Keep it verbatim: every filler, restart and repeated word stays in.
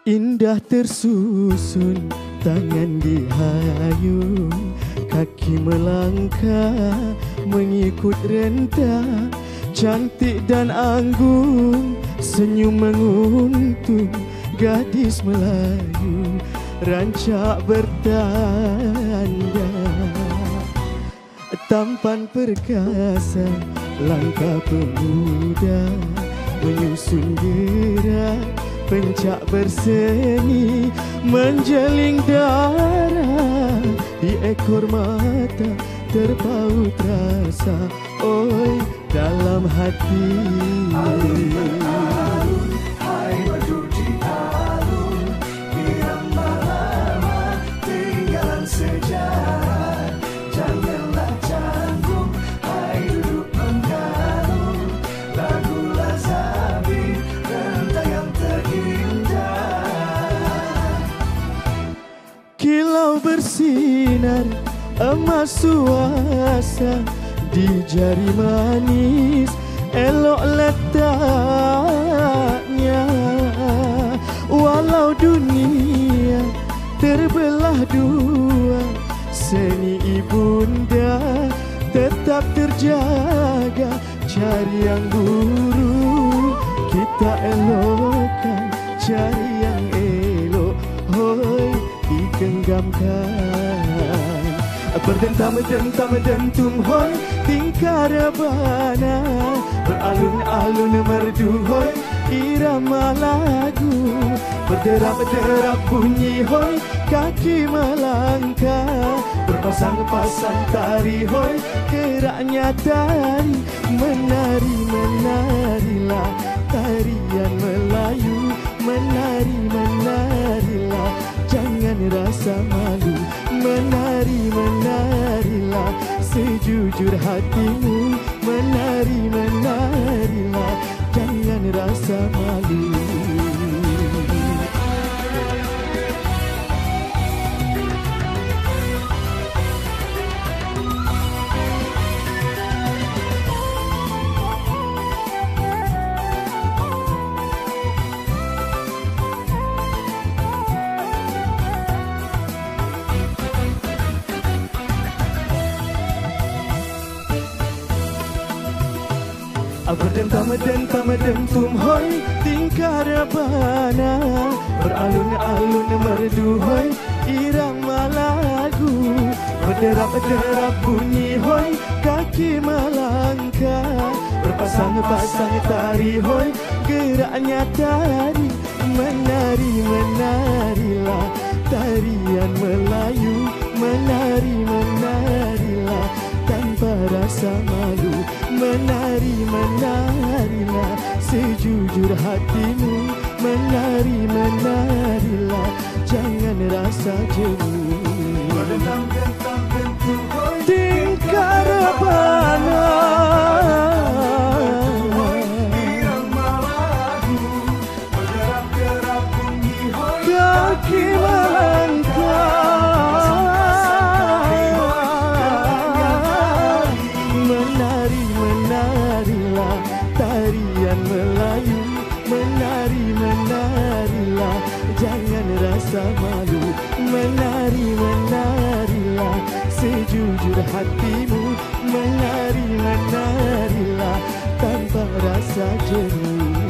Indah tersusun, tangan dihayung, kaki melangkah mengikut rentah. Cantik dan anggun, senyum menguntung, gadis Melayu rancak bertanda. Tampan perkasa, langkah pemuda, menyusun gerak pencak berseni, menjeling darah di ekor mata, terpaut rasa oi dalam hati. Alun-alun, hai merdu di alun, irama lama tinggalan sejarah. Janganlah canggung, hai duduk menggalung, lagu Lazabi rentang yang terindah. Kilau bersinar emas suasa di jari manis, elok letaknya. Walau dunia terbelah dua, seni ibunda tetap terjaga. Cari yang guru, kita elokkan, cari yang elok, hoi digenggamkan. Berdentam dentam dentum hoi tingkah rebana, beralun-alun merdu hoi irama lagu. Berderap-derap bunyi hoi kaki melangkah, berpasang-pasang tari hoi geraknya tari. Menari menarilah tarian Melayu, menari menarilah jangan rasa malu. Menari menarilah sejujur hatimu, menari menarilah jangan rasa malu. Berdentam-dentam dentum hoi tingkah rebana, beralun-alun merdu hoi irama lagu. Berderap-derap bunyi hoi kaki melangkah, berpasang-pasang tari hoi geraknya tari. Menari menarilah tarian Melayu, menari menarilah tanpa rasa malu. Menari menarilah sejujur hatimu, menari menarilah jangan rasa jenuh. Berdentam-dentam dentum hoi Tingkah rebana, irama lagu, berderap-derap bunyi hoi kaki melangkah. Menari menarilah tarian Melayu, menari menarilah jangan rasa malu. Menari menarilah sejujur hatimu, menari menarilah tanpa rasa jenuh.